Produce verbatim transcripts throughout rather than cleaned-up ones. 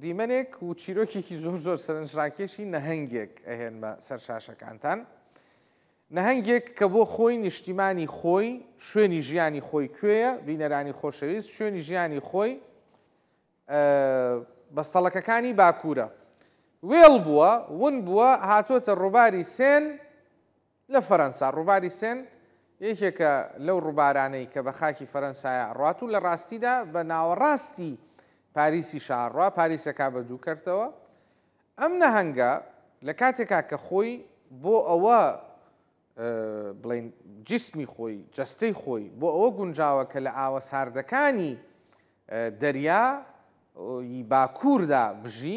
دیمەنێک و چیرۆکێکی زۆر زۆر سەرنجڕاکێشی نەهەنگێک ئەهێن بە سەر شاشەکانتان. نەهەنگێک کە بۆ خۆی نیشتیمانی خۆی شوێنی ژیانی خۆی کوێیە، بینەرانی خۆشەویست شوێنی ژیانی خۆی بەستەڵەکەکانی باکوورە. وێڵ بووە، ون بووە، هاتۆتە ڕووباری سێن لە فەرەنسا. ڕووباری سێن یەکێکە لەو ڕووبارانەی کە بە خاکی فەرەنسایە ڕات و لە ڕاستیدا بە ناوەڕاستی پاریسی شارڕوا، پاریسەکە بە دوو کردەوە. ئەم نەهەنگە لە کاتێکا کە خۆی بۆ ئەوە بڵین جسمی خۆی، جەستەی خۆی بۆ ئەوە گونجاوە کە لە ئاوە ساردەکانی دەریا باکووردا بژی،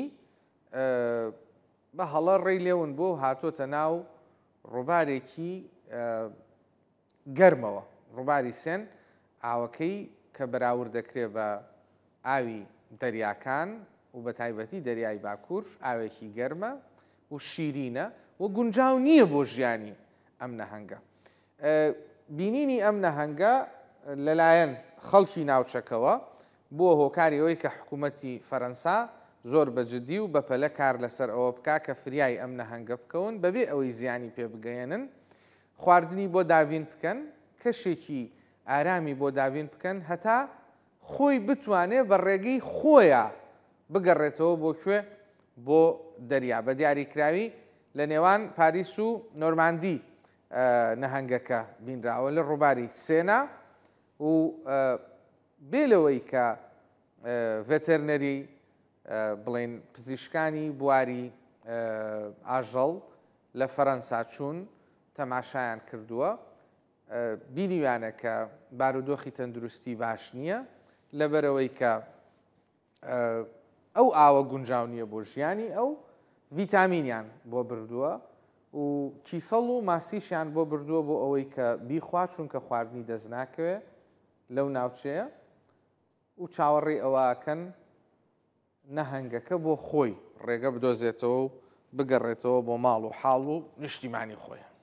بە هەڵە ڕێی لێون بۆ هاتۆتە ناو ڕووبارێکی گەرمەوە. ڕووباری سێن ئاوەکەی کە بەراورد دەکرێت بە ئاوی دەریاکان و بە تایبەتی دەریای باکوور ئاوێکی گەرمە و شیرینە و گونجاو نییە بۆ ژیانی ئەم نەهەنگە. بینینی ئەم نەهەنگە لەلایەن خەڵکی ناوچەکەوە بۆ هۆکاری ئەوەی کە حکوومەتی فەرەنسا زۆر بەجددی و بەپەلە کار لەسەر ئەوە بکا کە فریای ئەم نەهەنگە بکەون بەبێ ئەوەی زیانی پێ بگەێنن، خواردنی بۆ دابین بکەن، کەشێکی ئارامی بۆ دابین بکەن، هەتا خۆی بتوانێت بە ڕێگەی خۆیە بگەڕێتەوە بۆ کوێ؟ بۆ دەریا. بە دیاریکراوی لە نێوان پاریس و نۆرماندی نەهەنگەکە بینراوە لە ڕووباری سێنا و بێلەوەی کە ڤێتێرنەری بڵێن پزیشکانی بواری ئاژەڵ لە فەرەنسا چوون تەماشایان کردووە، بینیوانە کە بارودۆخی تەندروستی باش نییە لەبەرەوەی کە ئەو ئاوە گونجاو نییە بۆ ژیانی ئەو، ڤیتامینیان بۆ بردووە و کیسەڵ و ماسیشیان بۆ بردووە بۆ ئەوەی کە بیخوا چونکە خواردنی دەست ناکەوێت لەو ناوچەیە و چاوەڕێی ئەوەکەن نەهەنگەکە بۆ خۆی ڕێگە بدۆزێتەوە و بگەڕێتەوە بۆ ماڵ و حاڵ و نیشتیمانی خۆی.